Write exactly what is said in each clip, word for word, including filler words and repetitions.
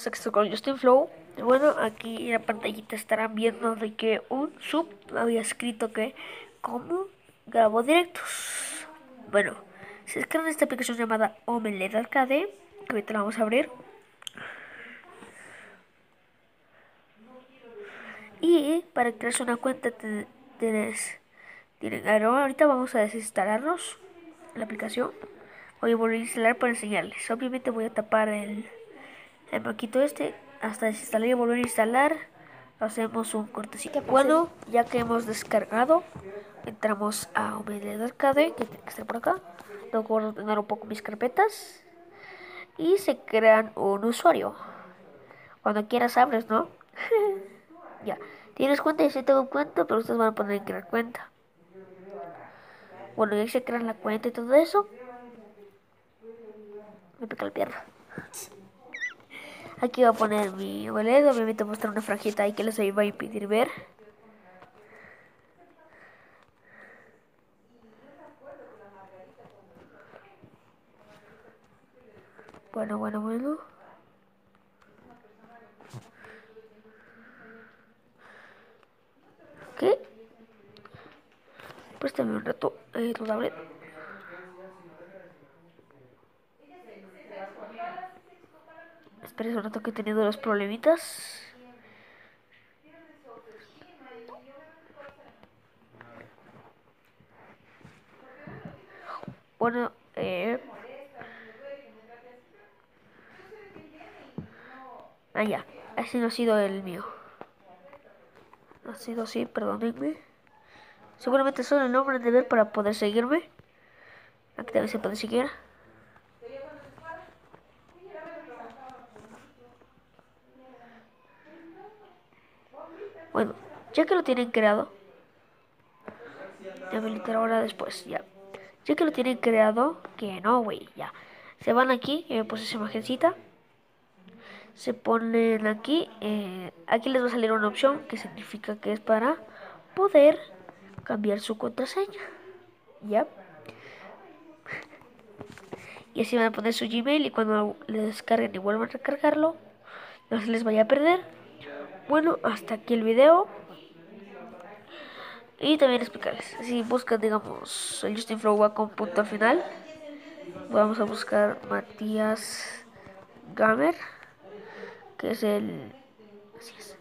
estamos aquí con Justin Flow. Bueno, aquí en la pantallita estarán viendo de que un sub había escrito que cómo grabo directos. Bueno, se descargan esta aplicación llamada Omelette Arcade, que ahorita la vamos a abrir. Y para crearse una cuenta tienes, tienes, ahorita vamos a desinstalarnos la aplicación. Voy a volver a instalar para enseñarles. Obviamente voy a tapar el, el maquito este hasta desinstalar y volver a instalar. Hacemos un cortecito. Bueno, ya que hemos descargado, entramos a Omelette Arcade, que tiene que estar por acá. Tengo que ordenar un poco mis carpetas y se crean un usuario. Cuando quieras abres, ¿no? Ya, tienes cuenta, y sí tengo cuenta, pero ustedes van a poner en crear cuenta. Bueno, ya se crean la cuenta y todo eso. Me pica la pierna. Aquí voy a poner mi boleto, obviamente voy a mostrar una franjita ahí que les va a impedir ver. Bueno, bueno, bueno. ¿Qué? Préstame un rato eh, tu tablet. Espera un rato que he tenido los problemitas. Bueno, eh... Ah, ya. Ese no ha sido el mío. No ha sido así, perdónenme. Seguramente solo el nombre de ver para poder seguirme. Aquí también se puede seguir. Bueno, ya que lo tienen creado, voy a habilitar ahora después, ya. Ya que lo tienen creado, que no, güey, ya. Se van aquí, y me puse esa imagencita. Se ponen aquí, eh, aquí les va a salir una opción que significa que es para poder cambiar su contraseña, ya. Y así van a poner su Gmail y cuando le descarguen y vuelvan a recargarlo, no se les vaya a perder. Bueno, hasta aquí el video. Y también explicarles, si buscan, digamos, el Justin Flow va con punto al final, vamos a buscar Matías Gamer, que es el... Así es.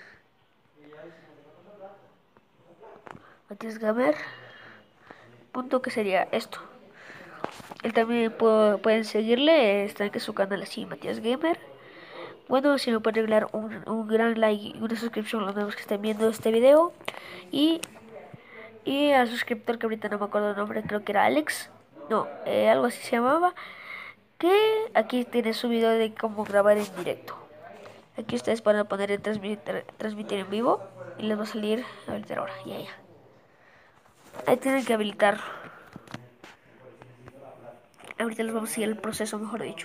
Matías Gamer, punto que sería esto. Él también puedo, pueden seguirle, está en su canal así, Matías Gamer. Bueno, si me pueden regalar un, un gran like y una suscripción a los nuevos que estén viendo este video. Y... Y al suscriptor que ahorita no me acuerdo el nombre, creo que era Alex. No, eh, algo así se llamaba. Que aquí tiene su video de cómo grabar en directo. Aquí ustedes van a poner en transmitir, transmitir en vivo. Y les va a salir habilitar ahora. Ya, ya. Ahí tienen que habilitar. Ahorita les vamos a seguir el proceso, mejor dicho.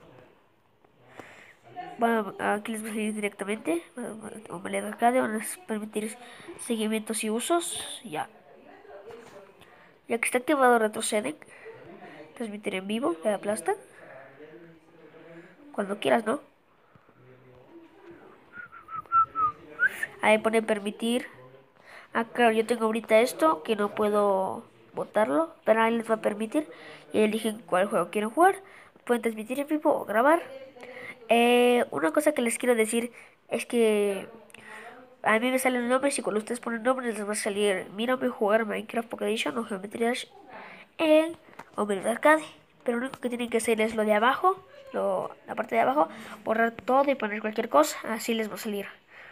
Bueno, aquí les va a salir directamente. Omelette Arcade, van a permitir seguimientos y usos. Ya. Ya que está activado, retroceden. Transmitir en vivo, le aplastan. Cuando quieras, ¿no? Ahí pone permitir. Ah, claro, yo tengo ahorita esto que no puedo botarlo, pero ahí les va a permitir. Y eligen cuál juego quieren jugar. Pueden transmitir en vivo o grabar. Eh, una cosa que les quiero decir es que a mí me salen nombres y cuando ustedes ponen nombres les va a salir mírame jugar Minecraft Pocket Edition o Geometry Dash en Omelette Arcade. Pero lo único que tienen que hacer es lo de abajo, lo, la parte de abajo, borrar todo y poner cualquier cosa, así les va a salir.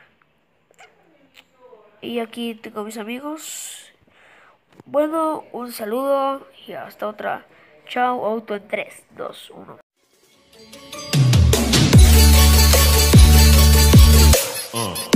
Y aquí tengo a mis amigos. Bueno, un saludo y hasta otra. Chao, auto en tres, dos, uno. Uh.